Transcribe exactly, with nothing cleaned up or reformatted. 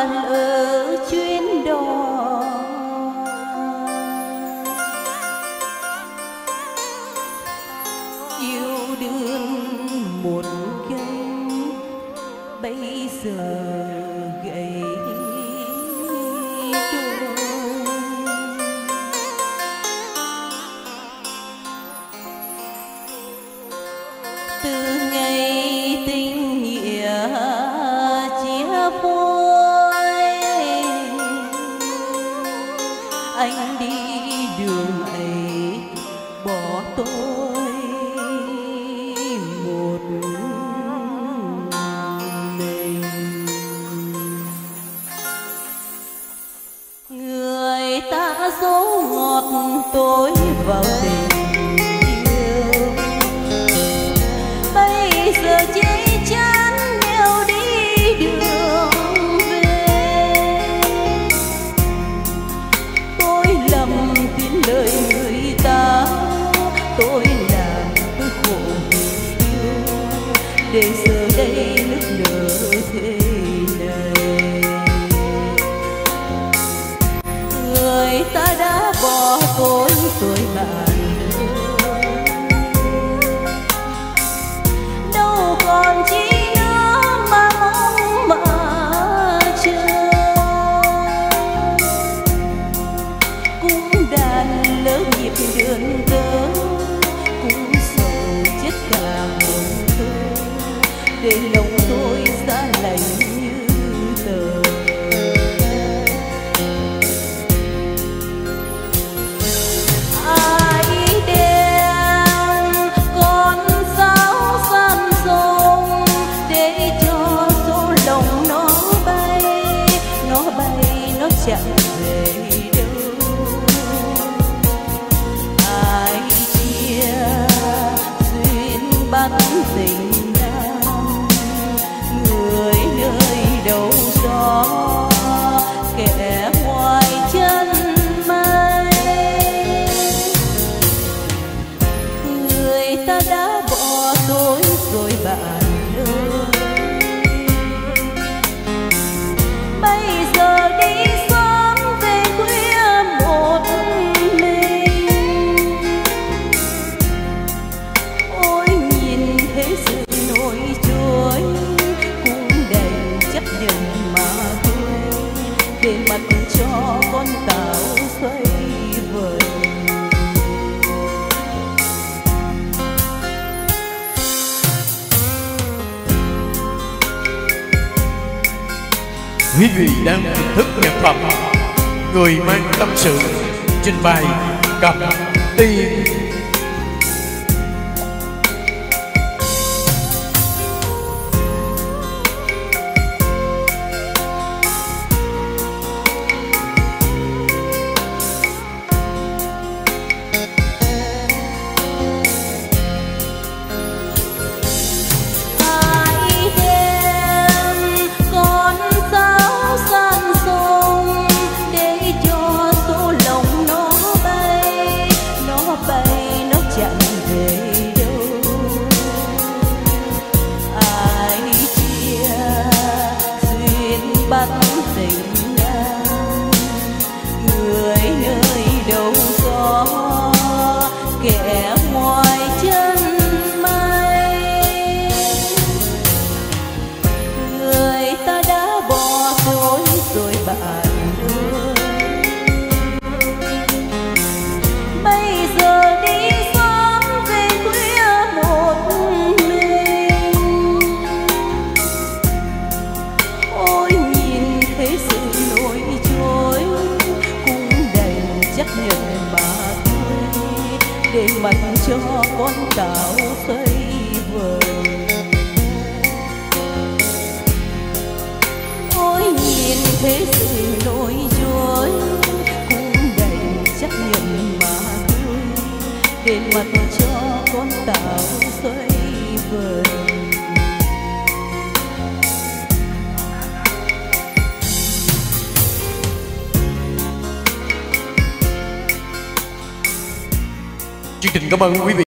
lỡ chuyến đò. Yêu đương một cánh bây giờ gầy đôi. Từ ngày tình nghĩa chia phôi, anh đi đường ấy bỏ tôi một mình. Người ta dỗ ngọt tôi vào tình yêu, bây giờ chỉ chán neo đi đường về. Tôi lầm tin lời người ta, tôi làm tôi khổ vì yêu, để giờ đây nức nở thế này. Người ta đã bỏ tôi tôi bạn đâu còn chi nữa mà mong mà chờ. Cũng đàn lỡ nhịp đường tơ, cũng sầu chết cả một thơ, để lòng tôi xa lạnh như tờ. Ai đem con sáo san sông để cho số lòng nó bay, nó bay nó chẳng về đâu. Ai chia duyên bắt tình nam, người nơi đầu gió kẻ ngoài chân mây. Người ta đã bỏ tôi rồi bạn ơi, bây giờ đi sớm về khuya một mình. Ôi nhìn thế sự nổi trôi, cũng đành chấp nhận mà thôi, để mặc cho con tàu xoay vời. Quý vị đang thưởng thức nhạc phẩm Người mang tâm sự, trình bày Cẩm Tiên. Ai đem con sáo san sông để cho số lòng nó bay, nó bay nó chẳng về đâu. Ai chia duyên bắt tình nam, người nơi đầu gió kẻ ngoài chân mây. Người ta đã bỏ tôi rồi bạn ơi, bây giờ đi sớm về khuya một mình. Ôi nhìn thế sự nổi trôi, cũng đành chấp nhận mà thôi, để mặc cho con tàu xoay vời. Ôi nhìn thế sự nổi trôi, cũng đành chấp nhận mà thôi, để mặc cho con tàu xoay vời. Chương trình cảm ơn quý vị.